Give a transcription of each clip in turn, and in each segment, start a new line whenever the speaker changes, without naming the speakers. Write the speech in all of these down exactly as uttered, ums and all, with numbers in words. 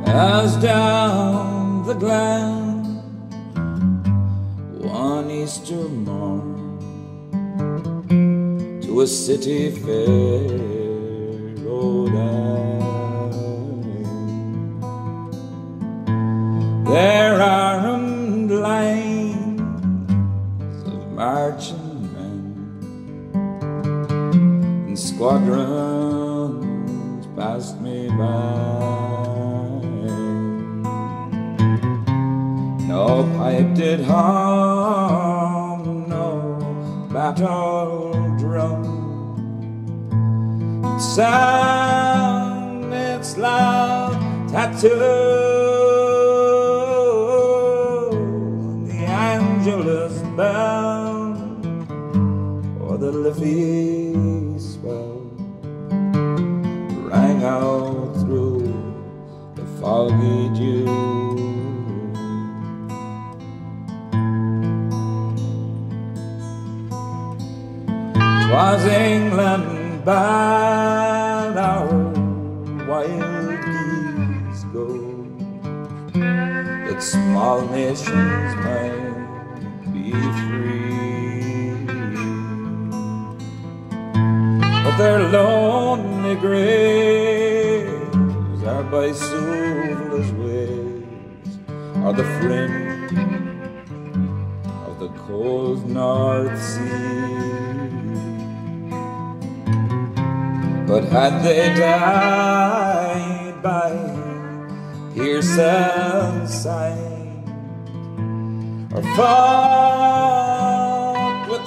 as down the glen one Easter morn to a city fair rode I. There aren't lines of marching men and squadrons passed me by. No pipe did hum, no battle drum. It sound its loud tattoo. The Angelus bound or the Liffey swell rang out through the foggy dew. 'Twas England bade our wild geese go, that small nations might be free. But their lonely graves are by Suvla's waves, are the fringe of the cold North Sea. But had they died by Pearson's side, or fought with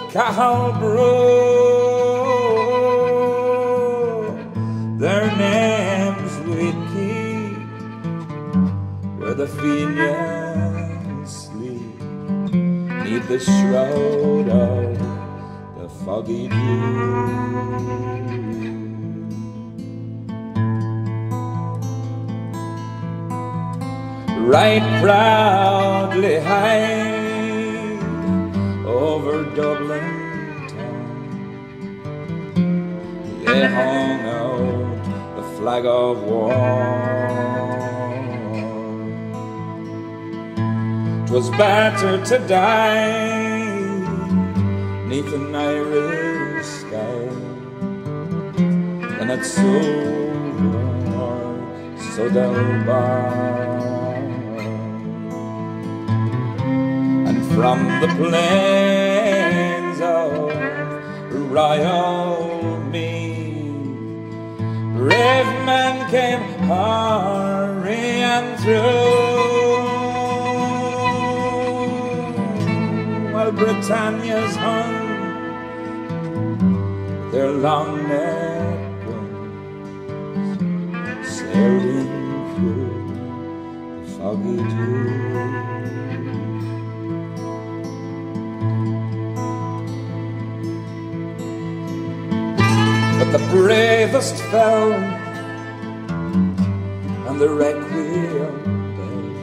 Cahal-Brew, their names we'd keep where the Fenians sleep, 'neath the shroud of the foggy dew. Right proudly high over Dublin town they hung out the flag of war. 'Twas better to die 'neath an Irish sky than at so warm, so down bar. From the plains of Royal Meath, brave men came hurrying through, while Britannia's hung their long neck guns, sailing through the foggy dew. But the bravest fell, and the requiem bell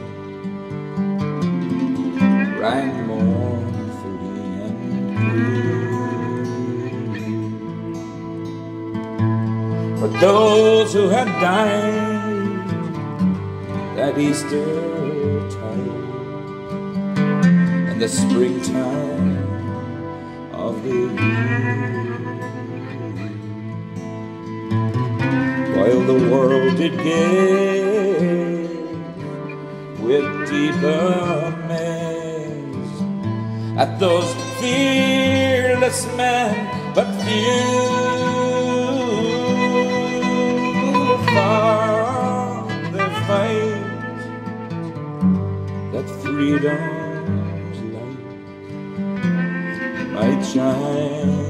rang mournfully and blue. For those who had died that Easter tide in the springtime of the year, while the world did gaze with deep amaze at those fearless men, but few for their fight, that freedom's light might shine.